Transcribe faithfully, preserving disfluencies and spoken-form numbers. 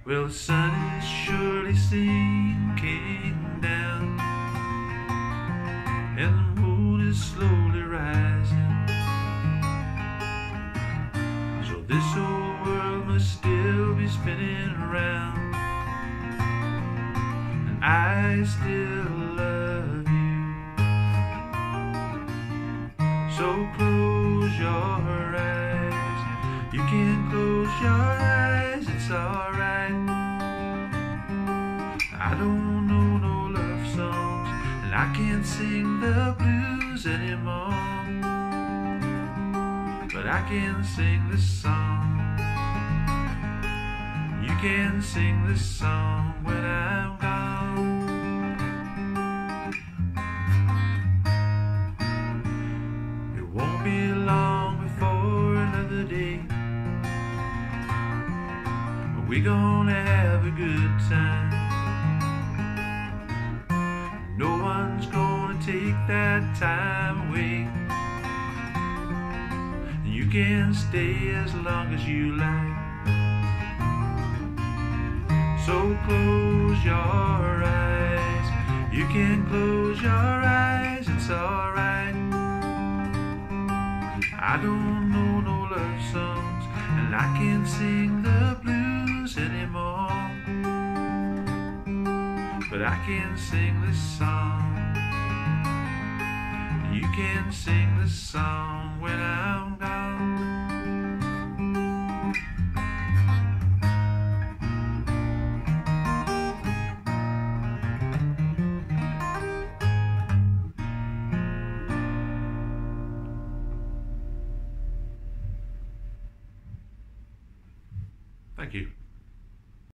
Well, the sun is surely sinking down, and the moon is slowly rising. So this old world must still be spinning around, and I still love you. So close your eyes. You can close your eyes, it's alright. I don't know no love songs, and I can't sing the blues anymore, but I can sing this song. You can sing this song when I'm gone. It won't be long before another day, but we're gonna have a good time. No one's gonna take that time away. You can stay as long as you like. So close your eyes. You can close your eyes, it's alright. I don't know no love songs, and I can't sing the blues anymore, but I can sing this song. You can sing this song when I'm gone. Thank you.